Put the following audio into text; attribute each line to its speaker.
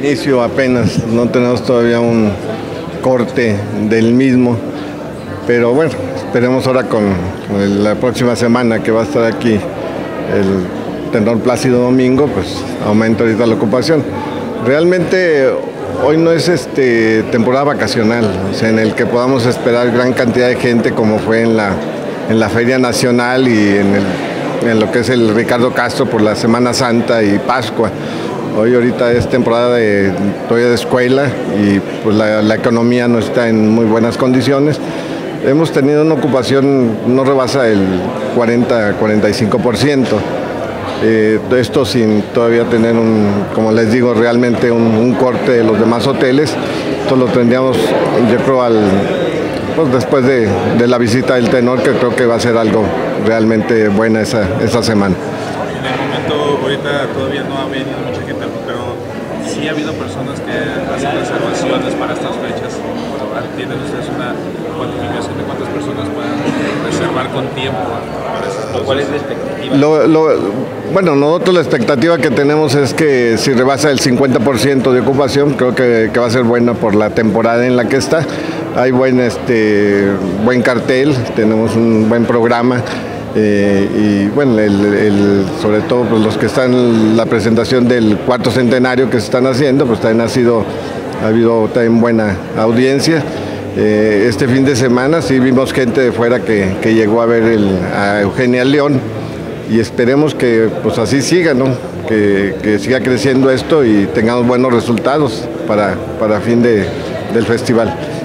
Speaker 1: inicio apenas, no tenemos todavía un corte del mismo, pero bueno, esperemos ahora con la próxima semana que va a estar aquí el tenor Plácido Domingo, pues aumenta ahorita la ocupación. Realmente hoy no es temporada vacacional, o sea, en el que podamos esperar gran cantidad de gente como fue en la Feria Nacional y en lo que es el Ricardo Castro por la Semana Santa y Pascua. Hoy ahorita es temporada todavía de escuela y pues la economía no está en muy buenas condiciones. Hemos tenido una ocupación, no rebasa el 40-45%. Esto sin todavía tener como les digo, realmente un corte de los demás hoteles. Esto lo tendríamos, yo creo, pues después de la visita del tenor, que creo que va a ser algo realmente buena esa semana.
Speaker 2: En el momento, ahorita todavía no ha venido mucha gente, pero sí ha habido personas que hacen reservaciones para estas fechas. ¿Tienen ustedes una cuantificación de cuántas personas pueden reservar con tiempo para esas? ¿Cuál es la expectativa?
Speaker 1: Bueno, nosotros la expectativa que tenemos es que si rebasa el 50% de ocupación, creo que va a ser buena por la temporada en la que está. Hay buen cartel, tenemos un buen programa. Y bueno, sobre todo pues, los que están en la presentación del cuarto centenario que se están haciendo, pues también ha habido también buena audiencia. Este fin de semana sí vimos gente de fuera que llegó a ver a Eugenia León, y esperemos que pues así siga, ¿no? Que siga creciendo esto y tengamos buenos resultados para fin del festival.